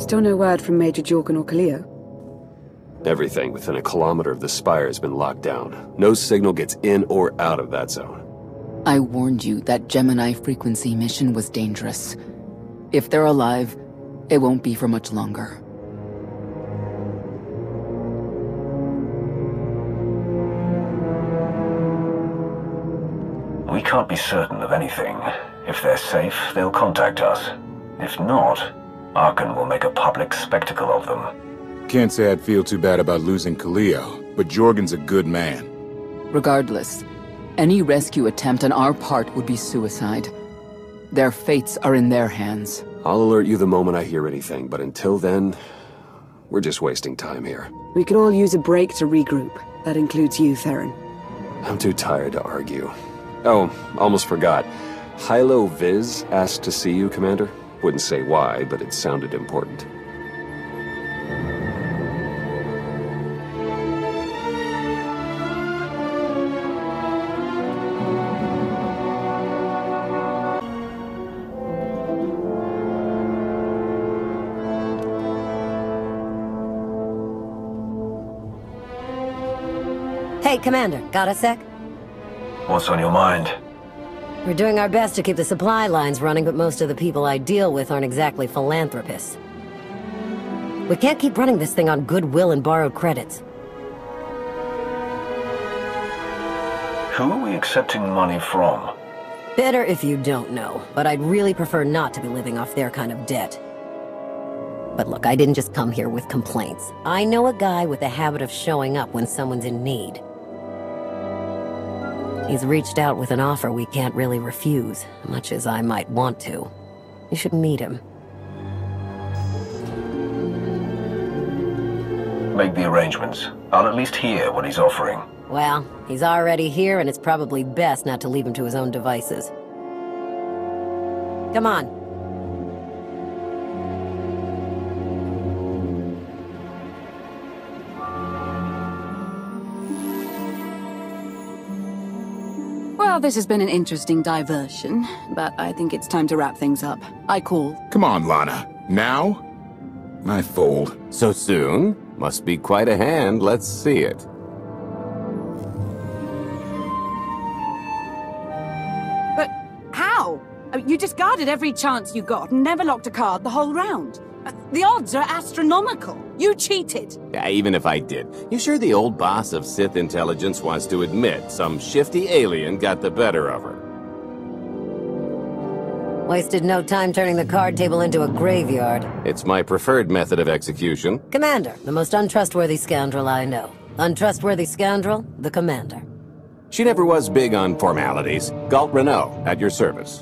Still no word from Major Jorgen or Kaleo? Everything within a kilometer of the spire has been locked down. No signal gets in or out of that zone. I warned you that Gemini frequency mission was dangerous. If they're alive, it won't be for much longer. We can't be certain of anything. If they're safe, they'll contact us. If not, Arkan will make a public spectacle of them. Can't say I'd feel too bad about losing Kaleo, but Jorgen's a good man. Regardless, any rescue attempt on our part would be suicide. Their fates are in their hands. I'll alert you the moment I hear anything, but until then, we're just wasting time here. We could all use a break to regroup. That includes you, Theron. I'm too tired to argue. Oh, almost forgot. Hylo Viz asked to see you, Commander. Wouldn't say why, but it sounded important. Hey, Commander, got a sec? What's on your mind? We're doing our best to keep the supply lines running, but most of the people I deal with aren't exactly philanthropists. We can't keep running this thing on goodwill and borrowed credits. Who are we accepting money from? Better if you don't know, but I'd really prefer not to be living off their kind of debt. But look, I didn't just come here with complaints. I know a guy with a habit of showing up when someone's in need. He's reached out with an offer we can't really refuse, much as I might want to. You should meet him. Make the arrangements. I'll at least hear what he's offering. Well, he's already here, and it's probably best not to leave him to his own devices. Come on. Well, this has been an interesting diversion, but I think it's time to wrap things up. I call. Come on, Lana. Now? I fold. So soon? Must be quite a hand. Let's see it. But how? I mean, you discarded every chance you got and never locked a card the whole round. The odds are astronomical. You cheated. Yeah, even if I did. You sure the old boss of Sith intelligence wants to admit some shifty alien got the better of her? Wasted no time turning the card table into a graveyard. It's my preferred method of execution. Commander, the most untrustworthy scoundrel I know. Untrustworthy scoundrel, the Commander. She never was big on formalities. Galt Renault, at your service.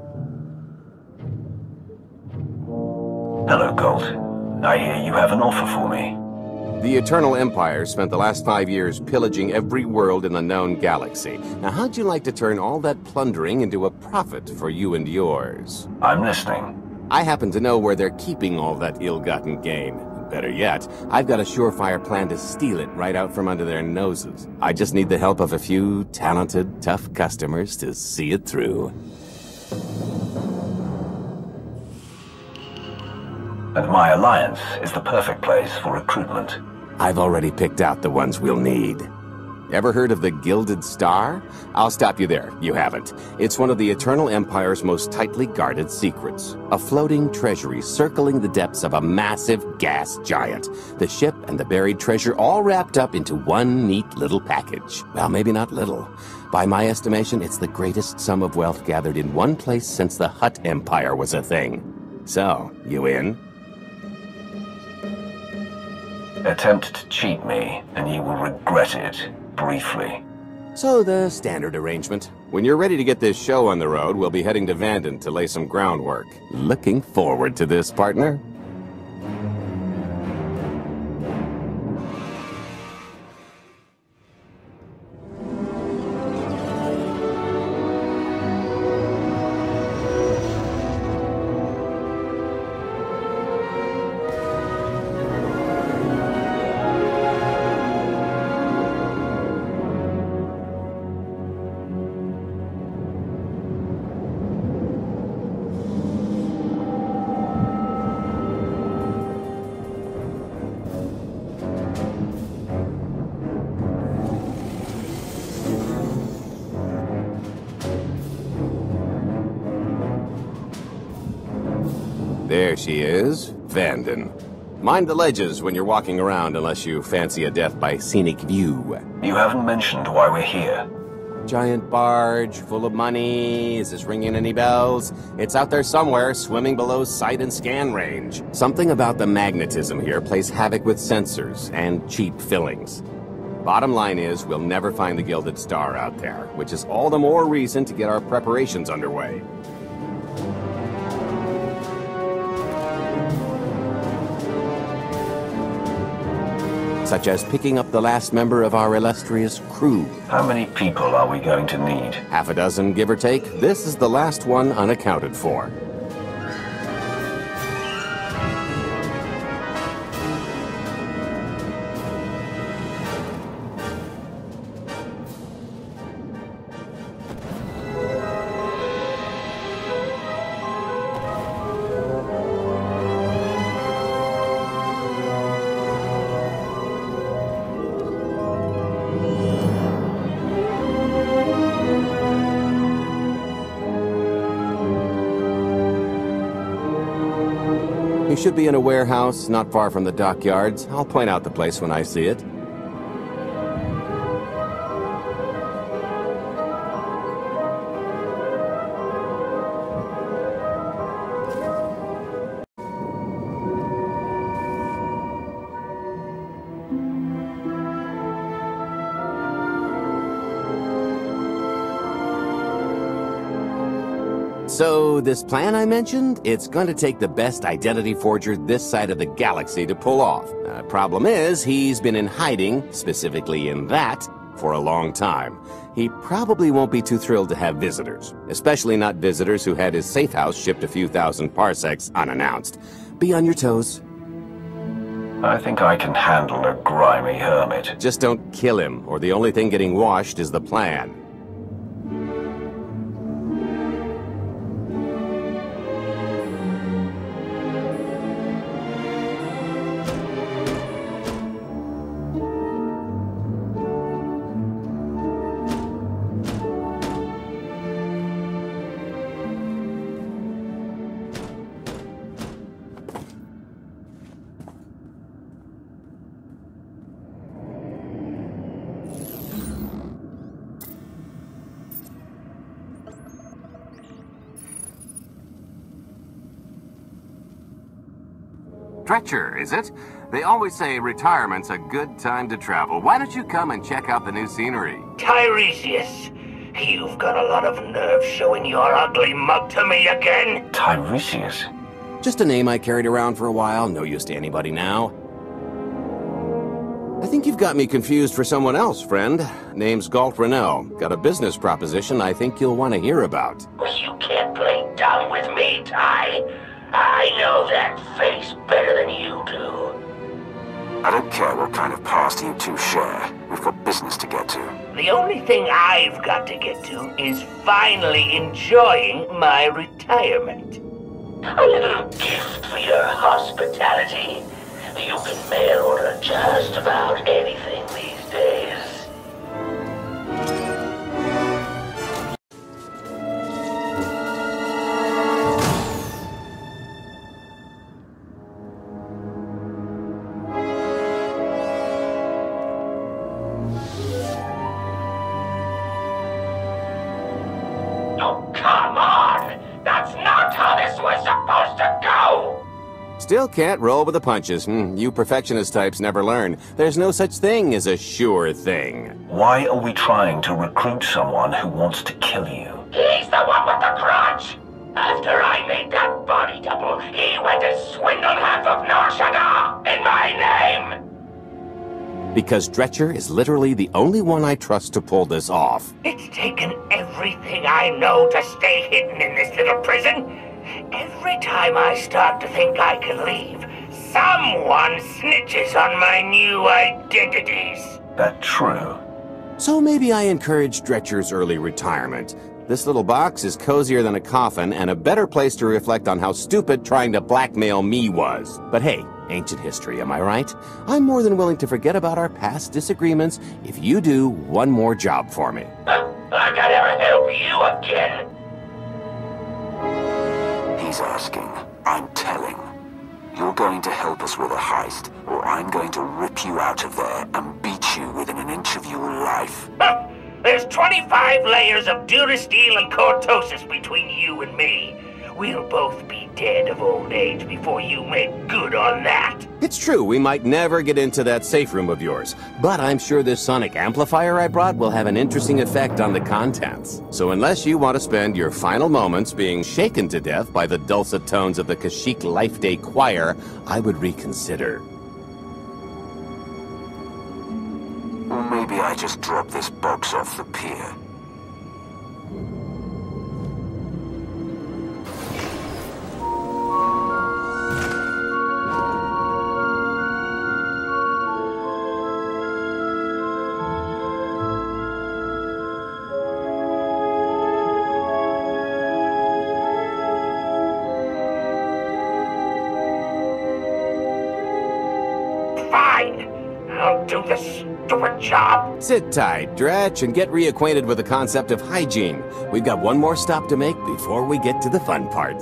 Hello, Galt. I hear you have an offer for me. The Eternal Empire spent the last 5 years pillaging every world in the known galaxy. Now, how'd you like to turn all that plundering into a profit for you and yours? I'm listening. I happen to know where they're keeping all that ill-gotten gain. Better yet, I've got a surefire plan to steal it right out from under their noses. I just need the help of a few talented, tough customers to see it through. And my alliance is the perfect place for recruitment. I've already picked out the ones we'll need. Ever heard of the Gilded Star? I'll stop you there. You haven't. It's one of the Eternal Empire's most tightly guarded secrets. A floating treasury circling the depths of a massive gas giant. The ship and the buried treasure all wrapped up into one neat little package. Well, maybe not little. By my estimation, it's the greatest sum of wealth gathered in one place since the Hutt Empire was a thing. So, you in? Attempt to cheat me, and you will regret it, briefly. So the standard arrangement. When you're ready to get this show on the road, we'll be heading to Vanden to lay some groundwork. Looking forward to this, partner. There she is, Vanden. Mind the ledges when you're walking around unless you fancy a death by scenic view. You haven't mentioned why we're here. Giant barge, full of money. Is this ringing any bells? It's out there somewhere, swimming below sight and scan range. Something about the magnetism here plays havoc with sensors and cheap fillings. Bottom line is, we'll never find the Gilded Star out there, which is all the more reason to get our preparations underway. Such as picking up the last member of our illustrious crew. How many people are we going to need? Half a dozen, give or take. This is the last one unaccounted for. You should be in a warehouse not far from the dockyards. I'll point out the place when I see it. So, this plan I mentioned, it's going to take the best identity forger this side of the galaxy to pull off. Problem is, he's been in hiding, specifically in that, for a long time. He probably won't be too thrilled to have visitors, especially not visitors who had his safe house shipped a few thousand parsecs unannounced. Be on your toes. I think I can handle a grimy hermit. Just don't kill him, or the only thing getting washed is the plan. Dretcher, is it? They always say retirement's a good time to travel. Why don't you come and check out the new scenery? Tiresias, you've got a lot of nerve showing your ugly mug to me again. Tiresias? Just a name I carried around for a while, no use to anybody now. I think you've got me confused for someone else, friend. Name's Galt Renell. Got a business proposition I think you'll want to hear about. You can't play dumb with me, Ty. I know that face better than you do. I don't care what kind of past you two share. We've got business to get to. The only thing I've got to get to is finally enjoying my retirement. A little gift for your hospitality. You can mail order just about anything these days. Oh, come on! That's not how this was supposed to go! Still can't roll with the punches. You perfectionist types never learn. There's no such thing as a sure thing. Why are we trying to recruit someone who wants to kill you? He's the one with the grudge! After I made that body double, he went and swindled half of Nar Shaddaa in my name! Because Dretcher is literally the only one I trust to pull this off. It's taken everything I know to stay hidden in this little prison. Every time I start to think I can leave, someone snitches on my new identities. That true? So maybe I encourage Dretcher's early retirement. This little box is cozier than a coffin and a better place to reflect on how stupid trying to blackmail me was. But hey, ancient history, am I right? I'm more than willing to forget about our past disagreements if you do one more job for me. I gotta help you again. He's asking. I'm telling. You're going to help us with a heist, or I'm going to rip you out of there and beat you within an inch of your life. There's 25 layers of durasteel and cortosis between you and me. We'll both be dead of old age before you make good on that. It's true, we might never get into that safe room of yours, but I'm sure this sonic amplifier I brought will have an interesting effect on the contents. So unless you want to spend your final moments being shaken to death by the dulcet tones of the Kashyyyk Life Day Choir, I would reconsider. Or maybe I just drop this box off the pier. Fine. I'll do the stupid job. Sit tight, Dretch, and get reacquainted with the concept of hygiene. We've got one more stop to make before we get to the fun part.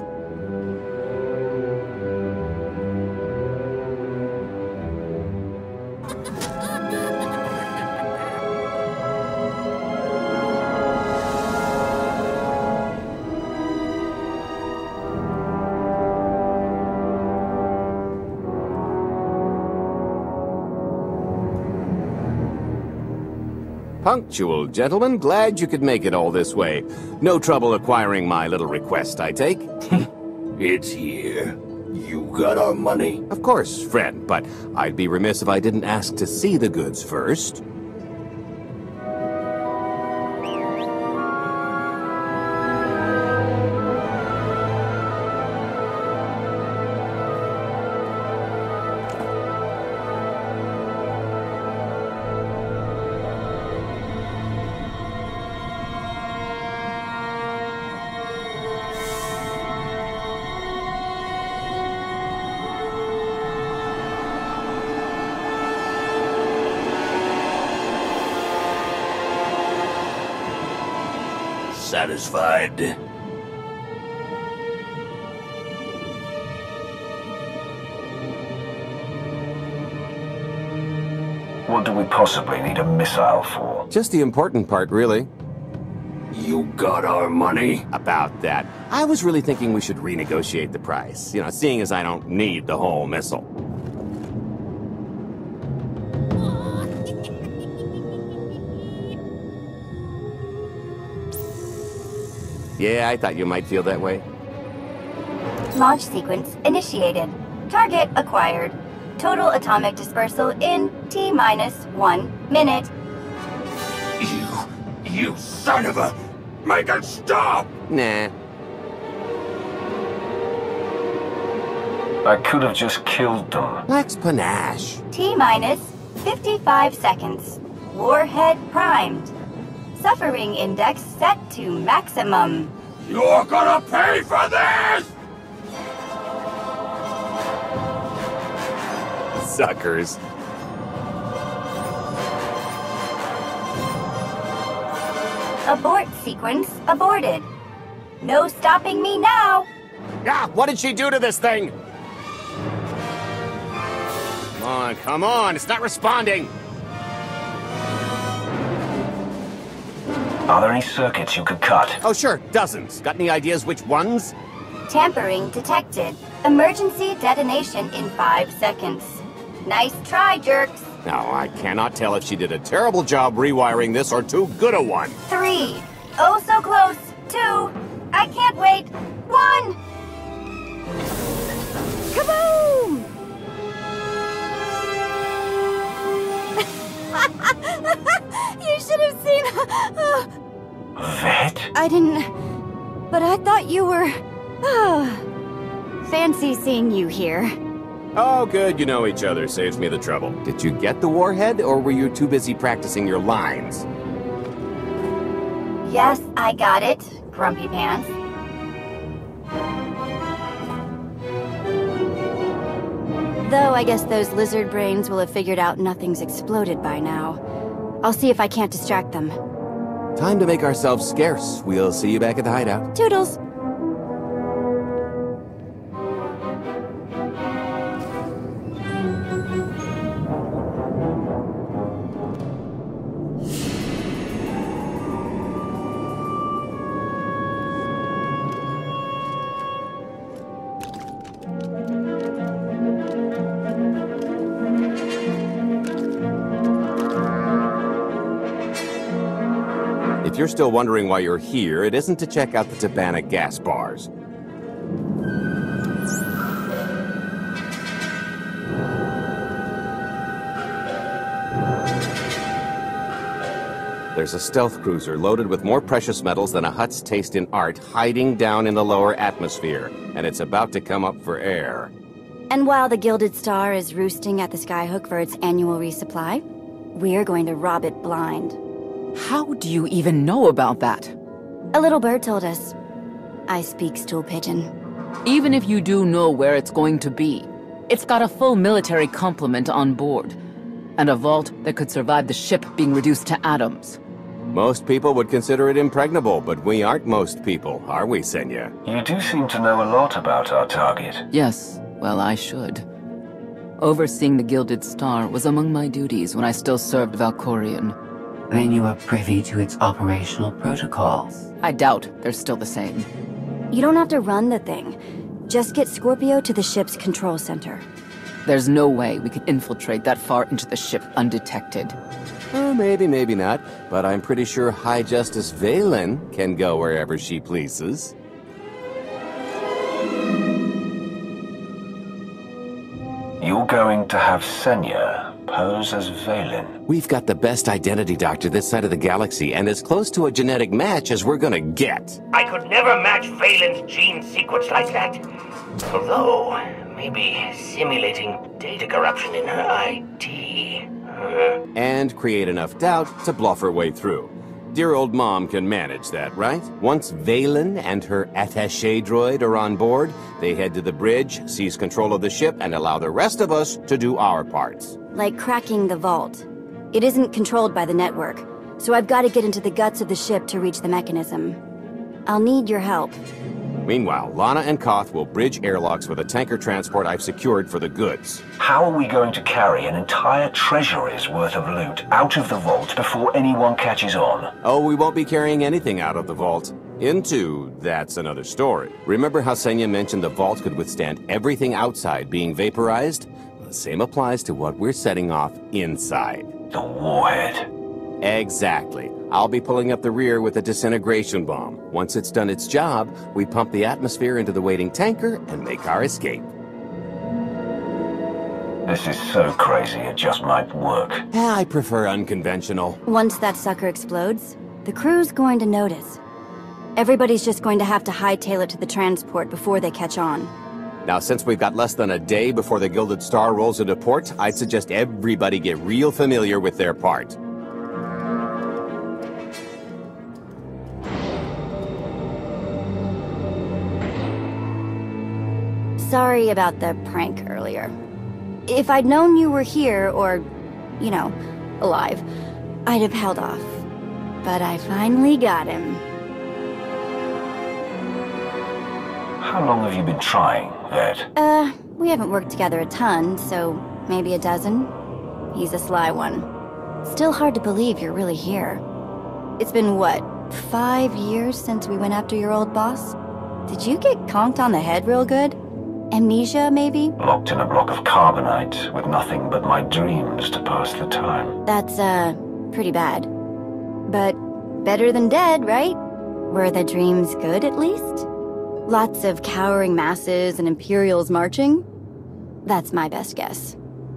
Punctual, gentlemen. Glad you could make it all this way. No trouble acquiring my little request, I take? It's here. You got our money? Of course, friend, but I'd be remiss if I didn't ask to see the goods first. Satisfied? What do we possibly need a missile for? Just the important part, really. You got our money? About that. I was really thinking we should renegotiate the price. You know, seeing as I don't need the whole missile. Yeah, I thought you might feel that way. Launch sequence initiated. Target acquired. Total atomic dispersal in T-1 minute. You son of a... Make it stop! Nah. I could have just killed them. Lax panache. T-minus 55 seconds. Warhead primed. Suffering index set to maximum. You're gonna pay for this! Suckers. Abort sequence aborted. No stopping me now. Ah, what did she do to this thing? Come on, it's not responding. Are there any circuits you could cut? Oh, sure, dozens. Got any ideas which ones? Tampering detected. Emergency detonation in 5 seconds. Nice try, jerks. Now, I cannot tell if she did a terrible job rewiring this or too good a one. 3. Oh, so close. 2. I can't wait. 1. Kaboom! You should have seen... Vet? I didn't... But I thought you were... Fancy seeing you here. Oh, good, you know each other. Saves me the trouble. Did you get the warhead, or were you too busy practicing your lines? Yes, I got it, Grumpy Pants. Though I guess those lizard brains will have figured out nothing's exploded by now. I'll see if I can't distract them. Time to make ourselves scarce. We'll see you back at the hideout. Toodles! you're still wondering why you're here, it isn't to check out the Tabana gas bars. There's a stealth cruiser loaded with more precious metals than a Hutt's taste in art hiding down in the lower atmosphere, and it's about to come up for air. And while the Gilded Star is roosting at the Skyhook for its annual resupply, we're going to rob it blind. How do you even know about that? A little bird told us. I speak stool pigeon. Even if you do know where it's going to be, it's got a full military complement on board, and a vault that could survive the ship being reduced to atoms. Most people would consider it impregnable, but we aren't most people, are we, Senya? You do seem to know a lot about our target. Yes, well, I should. Overseeing the Gilded Star was among my duties when I still served Valkorion. Then you are privy to its operational protocols. I doubt they're still the same. You don't have to run the thing. Just get Scorpio to the ship's control center. There's no way we could infiltrate that far into the ship undetected. Maybe, maybe not, but I'm pretty sure High Justice Valen can go wherever she pleases. You're going to have Senya pose as Valen. We've got the best identity doctor this side of the galaxy, and as close to a genetic match as we're gonna get. I could never match Valen's gene sequence like that. Although, maybe simulating data corruption in her ID. And create enough doubt to bluff her way through. Dear old mom can manage that, right? Once Valen and her attaché droid are on board, they head to the bridge, seize control of the ship, and allow the rest of us to do our parts. Like cracking the vault. It isn't controlled by the network, so I've got to get into the guts of the ship to reach the mechanism. I'll need your help. Meanwhile, Lana and Koth will bridge airlocks with a tanker transport I've secured for the goods. How are we going to carry an entire treasury's worth of loot out of the vault before anyone catches on? Oh, we won't be carrying anything out of the vault. That's another story. Remember how Senya mentioned the vault could withstand everything outside being vaporized? The same applies to what we're setting off inside. The warhead. Exactly. I'll be pulling up the rear with a disintegration bomb. Once it's done its job, we pump the atmosphere into the waiting tanker and make our escape. This is so crazy it just might work. I prefer unconventional. Once that sucker explodes, the crew's going to notice. Everybody's just going to have to hightail it to the transport before they catch on. Now, since we've got less than a day before the Gilded Star rolls into port, I'd suggest everybody get real familiar with their part. Sorry about the prank earlier. If I'd known you were here, or, you know, alive, I'd have held off. But I finally got him. How long have you been trying, Vet? We haven't worked together a ton, so maybe a dozen. He's a sly one. Still hard to believe you're really here. It's been, what, 5 years since we went after your old boss? Did you get conked on the head real good? Amnesia, maybe? Locked in a block of carbonite with nothing but my dreams to pass the time. That's, pretty bad. But better than dead, right? Were the dreams good, at least? Lots of cowering masses and Imperials marching? That's my best guess.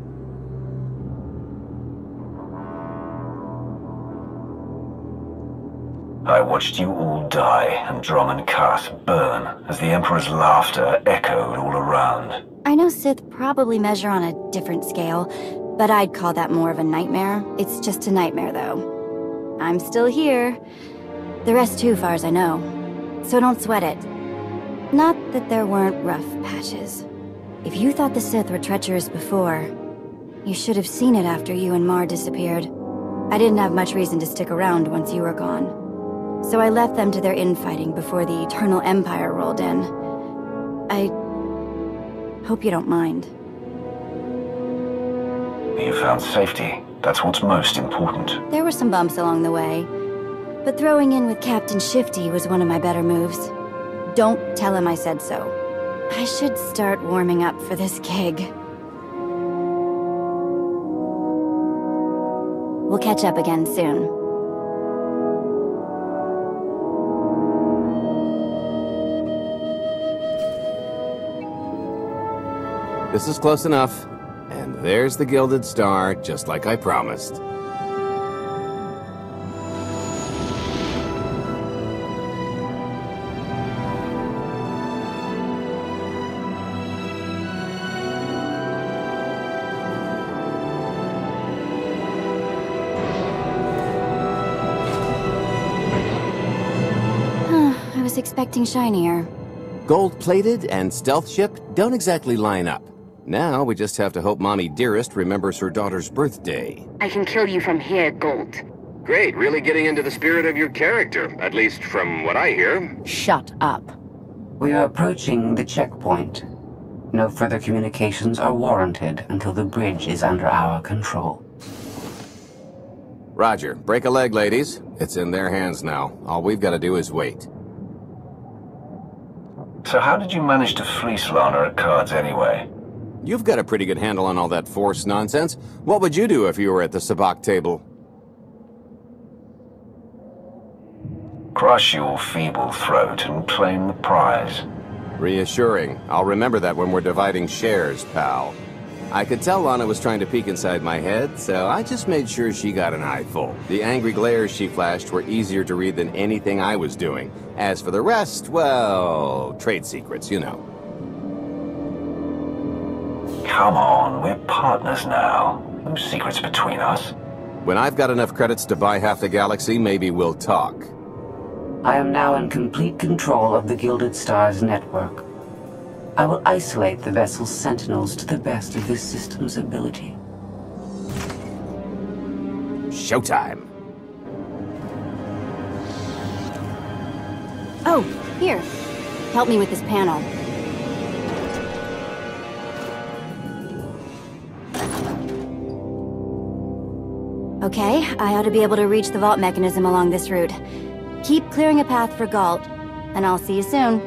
I watched you all die and Drom and Cass burn as the Emperor's laughter echoed all around. I know Sith probably measure on a different scale, but I'd call that more of a nightmare. It's just a nightmare, though. I'm still here. The rest too, far as I know. So don't sweat it. Not that there weren't rough patches. If you thought the Sith were treacherous before, you should have seen it after you and Mar disappeared. I didn't have much reason to stick around once you were gone. So I left them to their infighting before the Eternal Empire rolled in. I hope you don't mind. You found safety. That's what's most important. There were some bumps along the way, but throwing in with Captain Shifty was one of my better moves. Don't tell him I said so. I should start warming up for this gig. We'll catch up again soon. This is close enough. And there's the Gilded Star, just like I promised. I was expecting shinier. Gold-plated and stealth ship don't exactly line up. Now we just have to hope Mommy Dearest remembers her daughter's birthday. I can kill you from here, Gold. Great, really getting into the spirit of your character, at least from what I hear. Shut up. We are approaching the checkpoint. No further communications are warranted until the bridge is under our control. Roger. Break a leg, ladies. It's in their hands now. All we've got to do is wait. So how did you manage to fleece Lana at cards anyway? You've got a pretty good handle on all that Force nonsense. What would you do if you were at the sabacc table? Crush your feeble throat and claim the prize. Reassuring. I'll remember that when we're dividing shares, pal. I could tell Lana was trying to peek inside my head, so I just made sure she got an eyeful. The angry glares she flashed were easier to read than anything I was doing. As for the rest, well, trade secrets, you know. Come on, we're partners now. No secrets between us. When I've got enough credits to buy half the galaxy, maybe we'll talk. I am now in complete control of the Gilded Star's network. I will isolate the vessel's sentinels to the best of this system's ability. Showtime! Oh, here. Help me with this panel. Okay, I ought to be able to reach the vault mechanism along this route. Keep clearing a path for Galt, and I'll see you soon.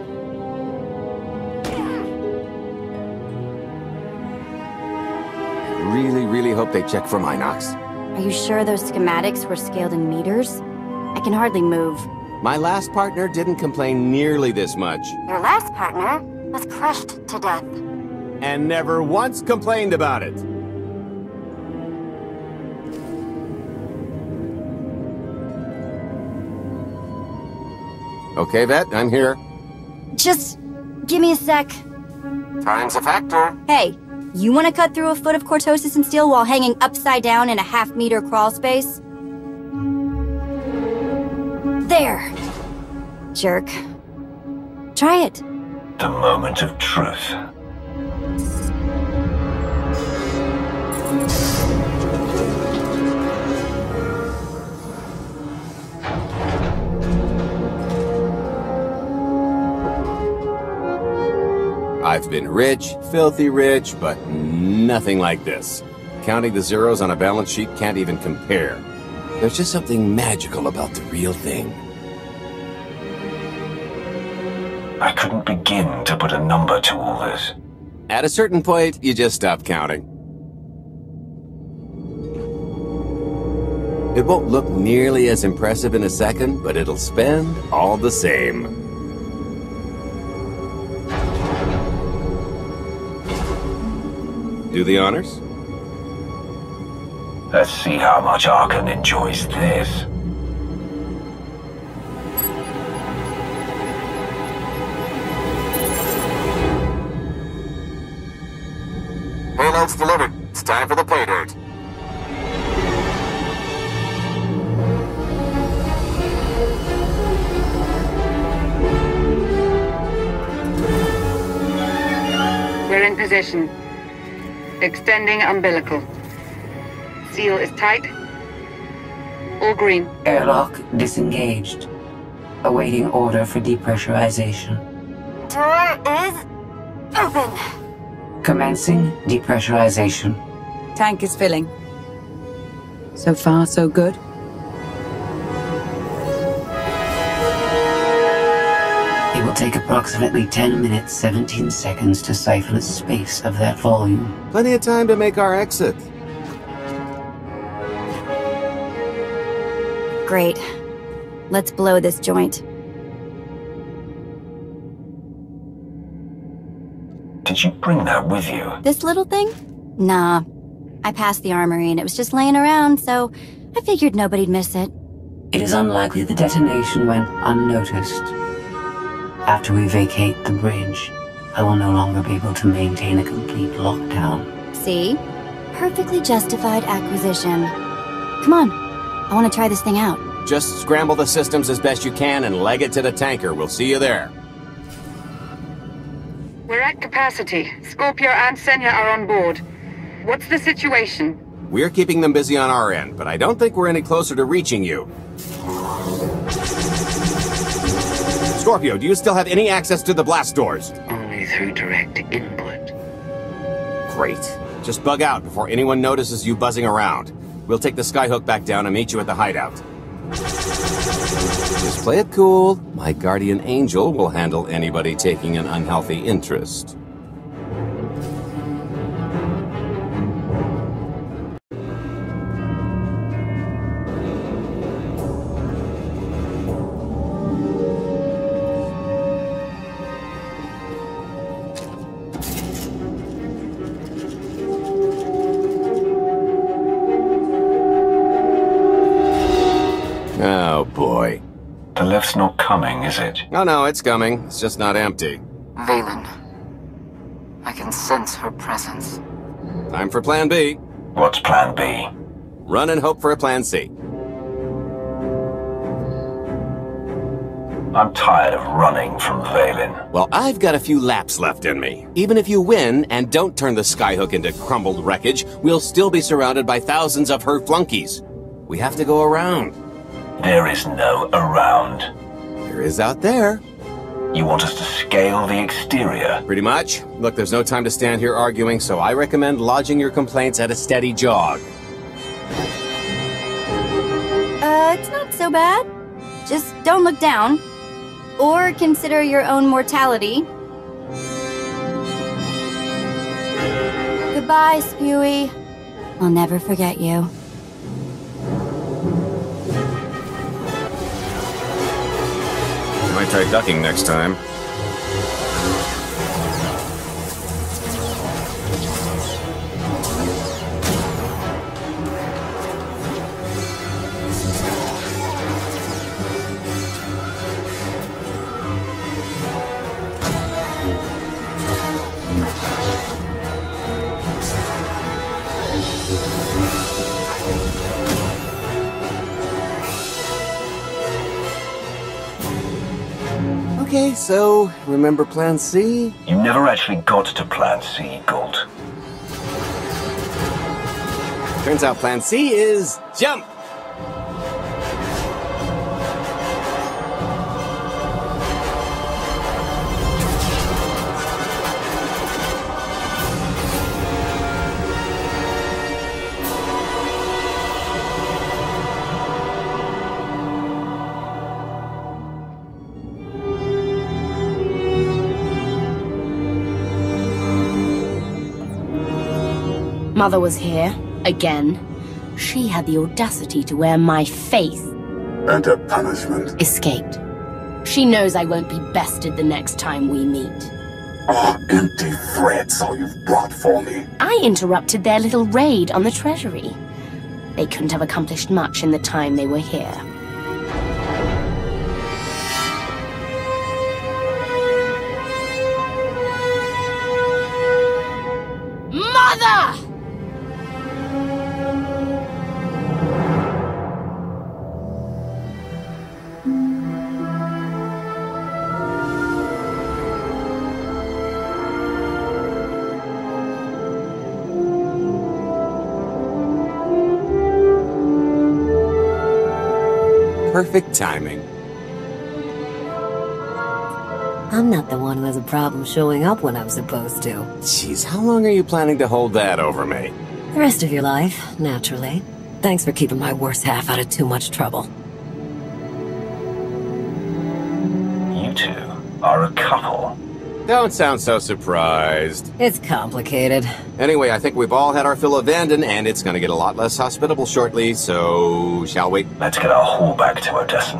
Really hope they check for Minox. Are you sure those schematics were scaled in meters? I can hardly move. My last partner didn't complain nearly this much. Your last partner was crushed to death. And never once complained about it. Okay, Vet, I'm here. Just give me a sec. Time's a factor. Hey, you want to cut through a foot of cortosis and steel while hanging upside down in a half-meter crawl space? There. Jerk. Try it. The moment of truth. I've been rich, filthy rich, but nothing like this. Counting the zeros on a balance sheet can't even compare. There's just something magical about the real thing. I couldn't begin to put a number to all this. At a certain point, you just stop counting. It won't look nearly as impressive in a second, but it'll spend all the same. Do the honors? Let's see how much Arkan enjoys this. Payload's delivered. It's time for the pay dirt. We're in position. Extending umbilical. Seal is tight. All green. Airlock disengaged. Awaiting order for depressurization. Door is open. Commencing depressurization. Tank is filling. So far, so good. It will take approximately 10 minutes, 17 seconds to siphon a space of that volume. Plenty of time to make our exit. Great. Let's blow this joint. Did you bring that with you? This little thing? Nah. I passed the armory and it was just laying around, so I figured nobody'd miss it. It is unlikely the detonation went unnoticed. After we vacate the bridge, I will no longer be able to maintain a complete lockdown. See? Perfectly justified acquisition. Come on. I want to try this thing out. Just scramble the systems as best you can and leg it to the tanker. We'll see you there. We're at capacity. Scorpio and Senya are on board. What's the situation? We're keeping them busy on our end, but I don't think we're any closer to reaching you. Scorpio, do you still have any access to the blast doors? Only through direct input. Great. Just bug out before anyone notices you buzzing around. We'll take the skyhook back down and meet you at the hideout. Just play it cool. My guardian angel will handle anybody taking an unhealthy interest. Oh, boy. The lift's not coming, is it? Oh, no, it's coming. It's just not empty. Valen. I can sense her presence. Time for Plan B. What's Plan B? Run and hope for a Plan C. I'm tired of running from Valen. Well, I've got a few laps left in me. Even if you win and don't turn the skyhook into crumbled wreckage, we'll still be surrounded by thousands of her flunkies. We have to go around. There is no around. There is out there. You want us to scale the exterior? Pretty much. Look, there's no time to stand here arguing, so I recommend lodging your complaints at a steady jog. It's not so bad. Just don't look down. Or consider your own mortality. Goodbye, Spewy. I'll never forget you. Might try ducking next time. Okay, so, remember Plan C? You never actually got to Plan C, Gold. Turns out Plan C is jump! Mother was here, again. She had the audacity to wear my faith. And a punishment. Escaped. She knows I won't be bested the next time we meet. Oh, empty threats all you've brought for me. I interrupted their little raid on the treasury. They couldn't have accomplished much in the time they were here. Mother! Perfect timing. I'm not the one who has a problem showing up when I'm supposed to. Jeez, how long are you planning to hold that over me? The rest of your life, naturally. Thanks for keeping my worst half out of too much trouble. You two are a couple. Don't sound so surprised. It's complicated. Anyway, I think we've all had our fill of Vanden, and it's gonna get a lot less hospitable shortly, so... shall we? Let's get our haul back to Odessen.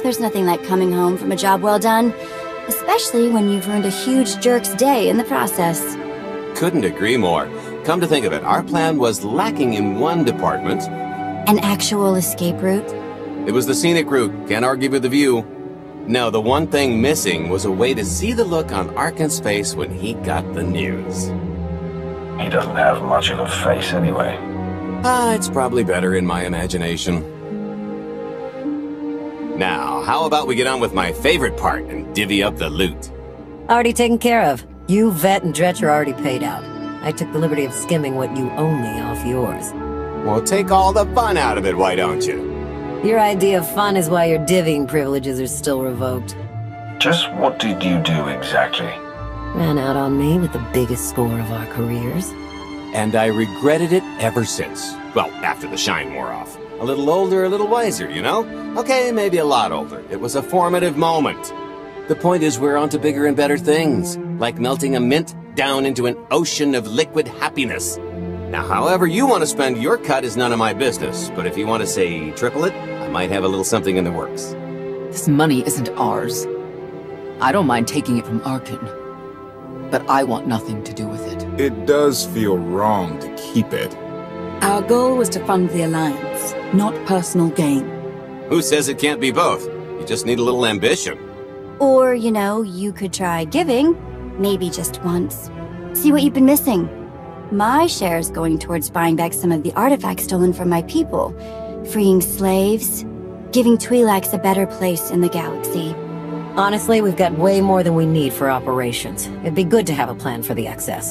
there's nothing like coming home from a job well done. Especially when you've ruined a huge jerk's day in the process. Couldn't agree more. Come to think of it, our plan was lacking in one department. An actual escape route? It was the scenic route, can't argue with the view. No, the one thing missing was a way to see the look on Arkan's face when he got the news. He doesn't have much of a face anyway. It's probably better in my imagination. Now, how about we get on with my favorite part and divvy up the loot? Already taken care of. You, Vet, and Dretch are already paid out. I took the liberty of skimming what you owe me off yours. Well, take all the fun out of it, why don't you? Your idea of fun is why your divvying privileges are still revoked. Just what did you do exactly? Ran out on me with the biggest score of our careers. And I regretted it ever since. Well, after the shine wore off. A little older, a little wiser, you know? Okay, maybe a lot older. It was a formative moment. The point is we're on to bigger and better things, like melting a mint down into an ocean of liquid happiness. Now, however you want to spend your cut is none of my business, but if you want to say triple it, I might have a little something in the works. This money isn't ours. I don't mind taking it from Arkan, but I want nothing to do with it. It does feel wrong to keep it. Our goal was to fund the Alliance, not personal gain. Who says it can't be both? You just need a little ambition. Or, you know, you could try giving. Maybe just once. See what you've been missing. My share's going towards buying back some of the artifacts stolen from my people, freeing slaves, giving Twi'leks a better place in the galaxy. Honestly, we've got way more than we need for operations. It'd be good to have a plan for the excess.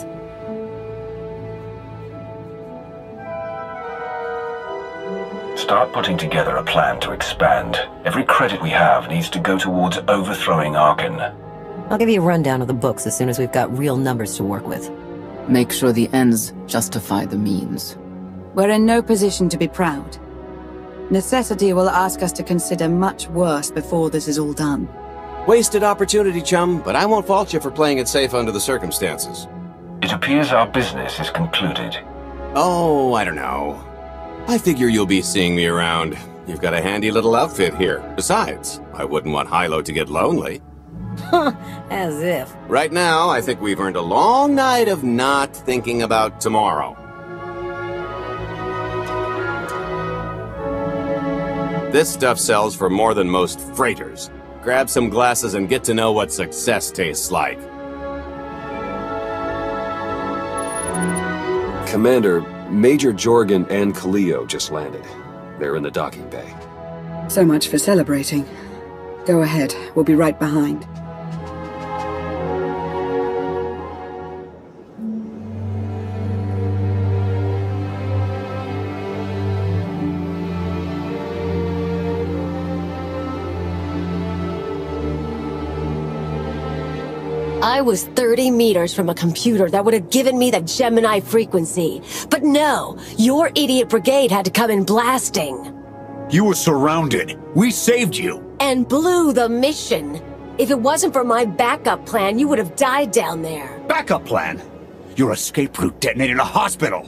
Start putting together a plan to expand. Every credit we have needs to go towards overthrowing Arkan. I'll give you a rundown of the books as soon as we've got real numbers to work with. Make sure the ends justify the means. We're in no position to be proud. Necessity will ask us to consider much worse before this is all done. Wasted opportunity, chum, but I won't fault you for playing it safe under the circumstances. It appears our business is concluded. Oh, I don't know. I figure you'll be seeing me around. You've got a handy little outfit here. Besides, I wouldn't want Hilo to get lonely. As if. Right now, I think we've earned a long night of not thinking about tomorrow. This stuff sells for more than most freighters. Grab some glasses and get to know what success tastes like. Commander, Major Jorgen and Kaleo just landed. They're in the docking bay. So much for celebrating. Go ahead, we'll be right behind. I was 30 meters from a computer that would have given me the Gemini frequency. But no, your idiot brigade had to come in blasting. You were surrounded. We saved you. And blew the mission. If it wasn't for my backup plan, you would have died down there. Backup plan? Your escape route detonated a hospital.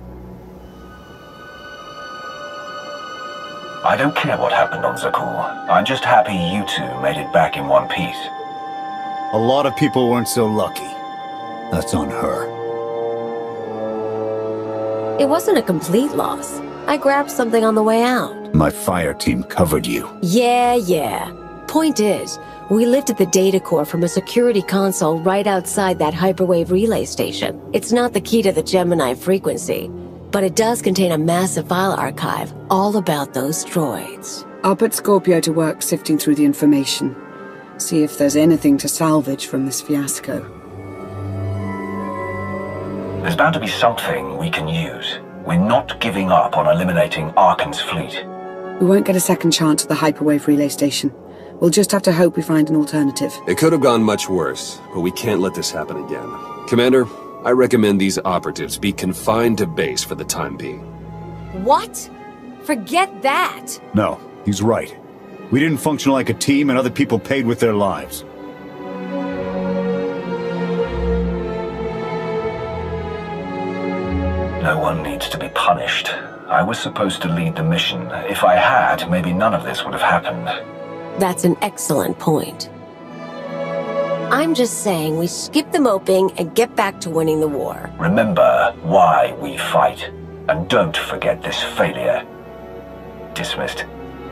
I don't care what happened on Zakuul. I'm just happy you two made it back in one piece. A lot of people weren't so lucky. That's on her. It wasn't a complete loss. I grabbed something on the way out. My fire team covered you. Yeah. Point is, we lifted the data core from a security console right outside that hyperwave relay station. It's not the key to the Gemini frequency, but it does contain a massive file archive all about those droids. I'll put Scorpio to work sifting through the information. See if there's anything to salvage from this fiasco. There's bound to be something we can use. We're not giving up on eliminating Arkan's fleet. We won't get a second chance at the hyperwave relay station. We'll just have to hope we find an alternative. It could have gone much worse, but we can't let this happen again. Commander, I recommend these operatives be confined to base for the time being. What? Forget that! No, he's right. We didn't function like a team and other people paid with their lives. No one needs to be punished. I was supposed to lead the mission. If I had, maybe none of this would have happened. That's an excellent point. I'm just saying we skip the moping and get back to winning the war. Remember why we fight, and don't forget this failure. Dismissed.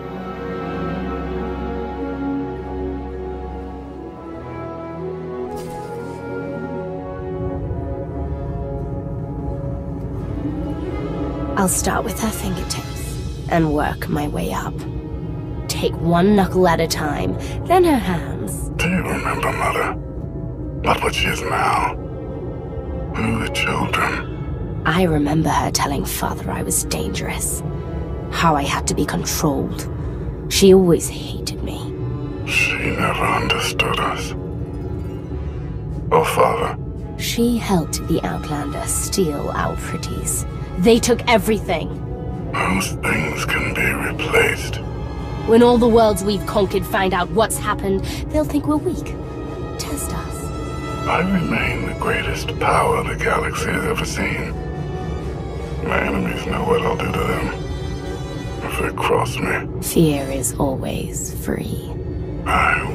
I'll start with her fingertips and work my way up. Take one knuckle at a time, then her hands. Do you remember, Mother? Not what she is now. We were children. I remember her telling Father I was dangerous. How I had to be controlled. She always hated me. She never understood us. Oh, Father. She helped the Outlander steal our pretties. They took everything. Those things can be replaced. When all the worlds we've conquered find out what's happened, they'll think we're weak. Test us. I remain the greatest power the galaxy has ever seen. My enemies know what I'll do to them if they cross me. Fear is always free. I